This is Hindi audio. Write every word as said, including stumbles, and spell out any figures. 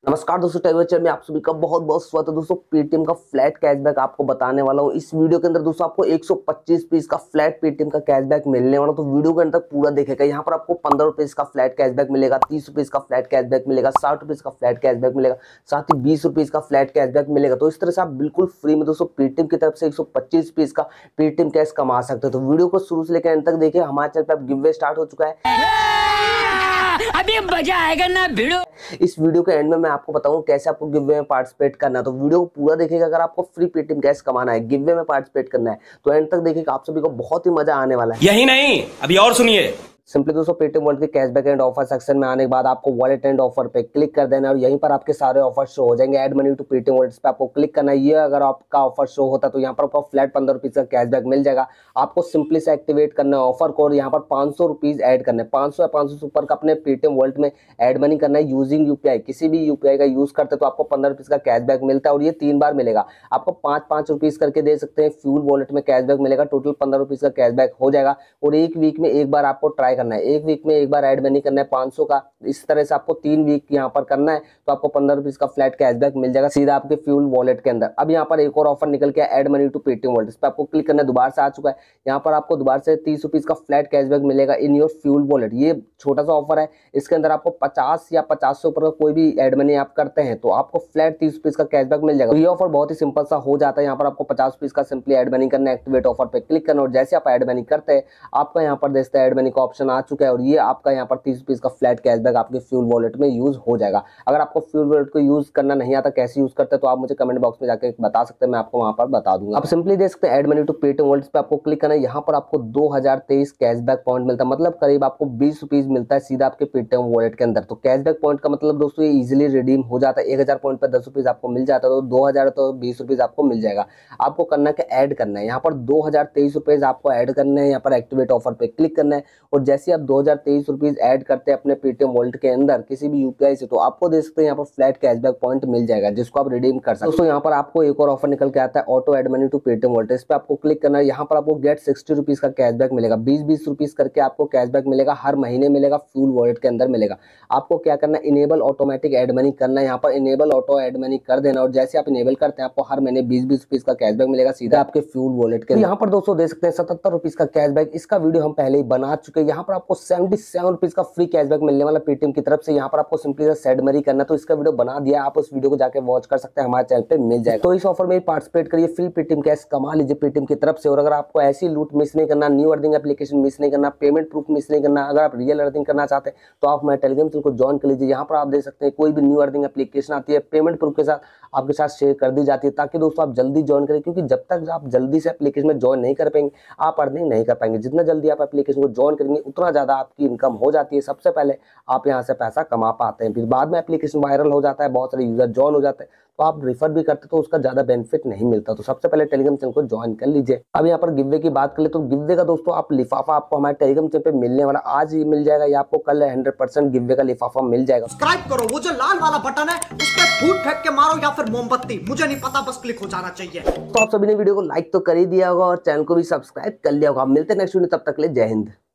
नमस्कार दोस्तों, टेक्नोलॉजी में आप सभी का बहुत बहुत स्वागत है। दोस्तों पेटीएम का फ्लैट कैशबैक आपको बताने वाला हूँ इस वीडियो के अंदर। दोस्तों आपको एक सौ पच्चीस पीस का फ्लैट पेटीएम का कैशबैक मिलने वाला, तो वीडियो के अंदर पूरा देखेगा। यहाँ पर आपको पंद्रह रुपए का फ्लैट कैशबैक मिलेगा, तीस रुपए का फ्लैट कैशबैक मिलेगा, साठ रुपए का फ्लैट कैशबैक मिलेगा, साथ ही बीस रुपए का फ्लैट कैशबैक मिलेगा। तो इस तरह से आप बिल्कुल फ्री में दोस्तों पेटीएम की तरफ से एक सौ पच्चीस पीस का पेटीएम कैश कमा सकते हो। तो वीडियो को शुरू से लेकर अंत तक देखिए। हमारे चैनल पर अब गिव अवे स्टार्ट हो चुका है, अभी मजा आएगा ना भिड़ो। इस वीडियो के एंड में मैं आपको बताऊं कैसे आपको गिव अवे में पार्टिसिपेट करना है। तो वीडियो को पूरा देखिएगा। अगर आपको फ्री पेटीएम कैश कमाना है, गिव अवे में पार्टिसिपेट करना है, तो एंड तक देखिएगा। आप सभी को बहुत ही मजा आने वाला है। यही नहीं, अभी और सुनिए। सिंपली दोस्तों पेटीएम वॉलेट के कैशबैक एंड ऑफर सेक्शन में आने के बाद आपको वॉलेट एंड ऑफर पे क्लिक कर देना है और यहीं पर आपके सारे ऑफर शो हो जाएंगे। Add money to Paytm wallets पे आपको क्लिक करना है। ये अगर आपका ऑफर शो होता है तो यहाँ पर आपको फ्लैट पंद्रह रुपीज का कैशबैक मिल जाएगा। आपको सिंपली से एक्टिवेट करना है ऑफर कोड, यहाँ पर पाँच सौ रुपीज ऐड करना है। पाँच सौ या पाँच सौ से ऊपर का अपने पेटीएम वॉलेट में ऐड मनी करना है यूजिंग यूपीआई। किसी भी यूपीआई का यूज करते तो आपको पंद्रह रुपीज का कैशबैक मिलता है और ये तीन बार मिलेगा। आपको पाँच पाँच रुपीज करके दे सकते हैं। फ्यूल वॉलेट में कैशबैक मिलेगा, टोटल पंद्रह रुपीज का कैशबैक हो जाएगा। और एक वीक में एक बार आपको ट्राई करना है, एक वीक में एक बार ऐड मनी करना है पाँच सौ का। इस तरह से आपको तीन वीक यहाँ पर करना है तो आपको पंद्रह रुपीज का फ्लैट कैशबैक मिल जाएगा सीधा आपके फ्यूल वॉलेट के अंदर। अब यहाँ पर एक और ऑफर निकल के add money to Paytm wallet, इस पर आपको क्लिक करना है। दोबारा से आ चुका है। यहाँ पर आपको दोबारा से तीस रुपीज का फ्लैट कैशबैक मिलेगा इन योर फ्यूल वॉलेट। ये छोटा सा ऑफर है, इसके अंदर आपको पचास या पचास से ऊपर का कोई भी ऐड मनी आप करते हैं तो आपको फ्लैट तीस रुपीज का कैशबैक मिल जाएगा। तो ये ऑफर बहुत ही सिंपल सा हो जाता है। यहाँ पर आपको पचास रुपीज का सिंपली ऐड मनी करना है, एक्टिवेट ऑफर पे क्लिक करना और जैसे आप ऐड मनी करते हैं आपका यहाँ पर देखते हैं ऐड मनी का ऑप्शन आ चुका है और ये आपका यहाँ पर तीस रुपीज का फ्लैट कैशबैक आपके फ्यूल वॉलेट में यूज हो जाएगा। अगर आपको फ्यूल वॉलेट को यूज करना नहीं आता, कैसे यूज करते हैं, तो आप मुझे कमेंट बॉक्स में जाकर बता सकते हैं, मैं आपको वहां पर बता दूंगा। आप सिंपली देख सकते हैं add money to Paytm wallet पे आपको क्लिक करना है। यहाँ पर आपको दो हज़ार तेईस कैशबैक पॉइंट मिलता है, मतलब करीब आपको बीस रुपीज मिलता है सीधा आपके पेटीएम वॉलेट के अंदर। तो कैशबैक पॉइंट का मतलब दोस्तों ये इजिली रिडीम हो जाता है। एक हजार पॉइंट पर दस रुपीज आपको मिल जाता है, तो दो हजार तो बीस रुपीज आपको मिल जाएगा। आपको करना है ऐड करना है, यहाँ पर दो हजार तेईस रुपीज आपको ऐड करना है। यहाँ पर एक्टिवेट ऑफर पे क्लिक करना है और जैसे आप दो हजार तेईस रुपीज ऐड करते हैं अपने पेटीएम वॉलेट के अंदर किसी भी यूपीआई से, तो आपको देख सकते हैं यहाँ पर फ्लैट कैशबैक पॉइंट मिल जाएगा जिसको आप रिडीम कर सकते हैं। दोस्तों यहाँ पर आपको एक और ऑफर निकल के आता है auto add money to Paytm wallet, इस पे आपको क्लिक करना है। यहाँ पर आपको गेट सिक्सटी रुपीज का कैशबैक मिलेगा, बीस बीस रुपीज करके आपको कैशबैक मिलेगा, हर महीने मिलेगा, फ्यूल वॉलेट के अंदर मिलेगा। आपको क्या करना है, इनेबल ऑटोमेटिक ऐड मनी करना है। यहाँ पर इनेबल ऑटो ऐड मनी कर देना और जैसे आप इनेबल करते हैं आपको हर महीने बीस बीस रुपीज का कैशबैक मिलेगा सीधा आपके फ्यूल वॉलेट के। यहाँ पर दोस्तों देख सकते हैं सतहत्तर रुपीज का कैशबैक, इसका वीडियो हम पहले ही बना चुके हैं। यहाँ पर आपको सेवेंटी सेवन रुपीज का फ्री कैशबैक मिलने वाला पेटीएम की तरफ से। यहाँ पर आपको सिंपली सेड मनी करना, तो इसका वीडियो बना दिया, आप उस वीडियो को जाके वॉच कर सकते हैं, हमारे चैनल पे मिल जाएगा। तो इस ऑफर में पार्टिसिपेट करिए, फ्री पेटीएम कैश कमा लीजिए पेटीएम की तरफ से। और अगर आपको ऐसी लूट मिस नहीं करना, न्यू अर्निंग एप्लीकेशन मिस नहीं करना, पेमेंट प्रूफ मिस नहीं करना, अगर आप रियल अर्निंग करना चाहते हैं तो आप हमारे टेलीग्राम चैनल को ज्वाइन कर लीजिए। यहाँ पर आप देख सकते हैं कोई भी न्यू अर्निंग एप्लीकेशन आती है पेमेंट प्रूफ के साथ आपके साथ शेयर कर दी जाती है, ताकि दोस्तों आप जल्दी ज्वाइन करें। क्योंकि जब तक आप जल्दी से एप्लीकेशन में ज्वाइन नहीं कर पाएंगे आप अर्निंग नहीं कर पाएंगे। जितना जल्दी आप एप्लीकेशन को ज्वाइन करेंगे उतना ज्यादा आपकी इनकम हो जाती है। सबसे पहले आप यहाँ से पैसा कमा पाते हैं, फिर बाद में एप्लीकेशन वायरल हो जाता है, बहुत सारे यूजर ज्वाइन हो जाते हैं तो आप रिफर भी करते तो उसका ज्यादा बेनिफिट नहीं मिलता। तो सबसे पहले टेलीग्राम चैनल को ज्वाइन कर लीजिए। अब यहाँ पर गिव अवे की बात कर ले तो गिव अवे का दोस्तों आप लिफाफा आपको हमारे टेलीग्राम चैनल पे मिलने वाला, आज ही मिल जाएगा या आपको कल हंड्रेड परसेंट गिव अवे का लिफाफा मिल जाएगा। सब्सक्राइब करो, वो जो लाल वाला बटन है उस पर फूट फेंक के मारो या फिर मोमबत्ती, मुझे नहीं पता, बस क्लिक हो जाना चाहिए। तो आप सभी ने वीडियो को लाइक तो कर ही दिया होगा और चैनल को भी सब्सक्राइब कर लिया होगा। मिलते हैं नेक्स्ट वीडियो, तब तक ले जय हिंद।